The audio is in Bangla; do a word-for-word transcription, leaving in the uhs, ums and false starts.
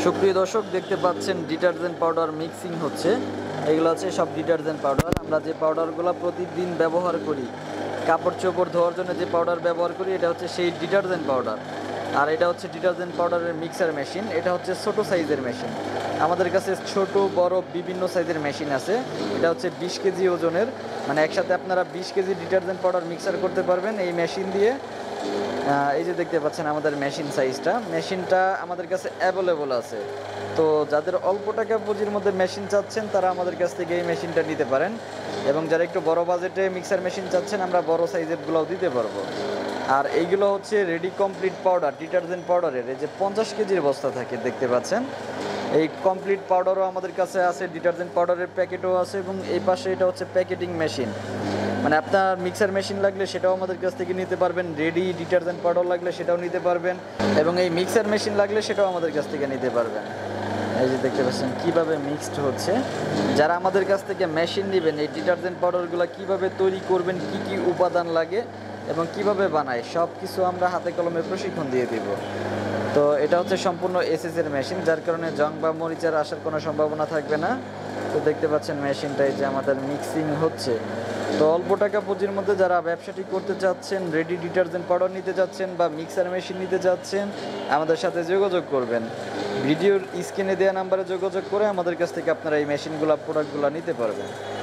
সুপ্রিয় দর্শক, দেখতে পাচ্ছেন ডিটারজেন্ট পাউডার মিক্সিং হচ্ছে। এগুলো হচ্ছে সব ডিটারজেন্ট পাউডার। আমরা যে পাউডারগুলো প্রতিদিন ব্যবহার করি, কাপড় চোপড় ধোয়ার জন্য যে পাউডার ব্যবহার করি, এটা হচ্ছে সেই ডিটারজেন্ট পাউডার। আর এটা হচ্ছে ডিটারজেন্ট পাউডারের মিক্সার মেশিন। এটা হচ্ছে ছোটো সাইজের মেশিন। আমাদের কাছে ছোট বড় বিভিন্ন সাইজের মেশিন আছে। এটা হচ্ছে বিশ কেজি ওজনের, মানে একসাথে আপনারা বিশ কেজি ডিটারজেন্ট পাউডার মিক্সার করতে পারবেন এই মেশিন দিয়ে। এই যে দেখতে পাচ্ছেন আমাদের মেশিন সাইজটা, মেশিনটা আমাদের কাছে অ্যাভেলেবল আছে। তো যাদের অল্প টাকা পুঁজির মধ্যে মেশিন চাচ্ছেন, তারা আমাদের কাছ থেকে এই মেশিনটা নিতে পারেন। এবং যারা একটু বড় বাজেটে মিক্সার মেশিন চাচ্ছেন, আমরা বড় সাইজেরগুলোও দিতে পারবো। আর এইগুলো হচ্ছে রেডি কমপ্লিট পাউডার, ডিটারজেন্ট পাউডারের এই যে পঞ্চাশ কেজির বস্তা থাকে দেখতে পাচ্ছেন, এই কমপ্লিট পাউডারও আমাদের কাছে আছে, ডিটারজেন্ট পাউডারের প্যাকেটও আছে। এবং এই পাশে এটা হচ্ছে প্যাকেটিং মেশিন, মানে আপনার মিক্সার মেশিন লাগলে সেটাও আমাদের কাছ থেকে নিতে পারবেন, রেডি ডিটারজেন্ট পাউডার লাগলে সেটাও নিতে পারবেন, এবং এই মিক্সার মেশিন লাগলে সেটাও আমাদের কাছ থেকে নিতে পারবেন। এই যে দেখতে পাচ্ছেন কীভাবে মিক্সড হচ্ছে। যারা আমাদের কাছ থেকে মেশিন নেবেন, এই ডিটারজেন্ট পাউডারগুলো কীভাবে তৈরি করবেন, কি কি উপাদান লাগে এবং কিভাবে বানায়, সব কিছু আমরা হাতে কলমে প্রশিক্ষণ দিয়ে দিব। তো এটা হচ্ছে সম্পূর্ণ এসএসের মেশিন, যার কারণে জং বা মরিচার আসার কোনো সম্ভাবনা থাকবে না। তো দেখতে পাচ্ছেন মেশিনটাই যে আমাদের মিক্সিং হচ্ছে। তো অল্প টাকা পুঁজির মধ্যে যারা ব্যবসাটি করতে চাচ্ছেন, রেডি ডিটারজেন্ট পাউডার নিতে চাচ্ছেন বা মিক্সার মেশিন নিতে চাচ্ছেন, আমাদের সাথে যোগাযোগ করবেন। ভিডিওর স্ক্রিনে দেওয়া নাম্বারে যোগাযোগ করে আমাদের কাছ থেকে আপনারা এই মেশিনগুলো, প্রোডাক্টগুলো নিতে পারবেন।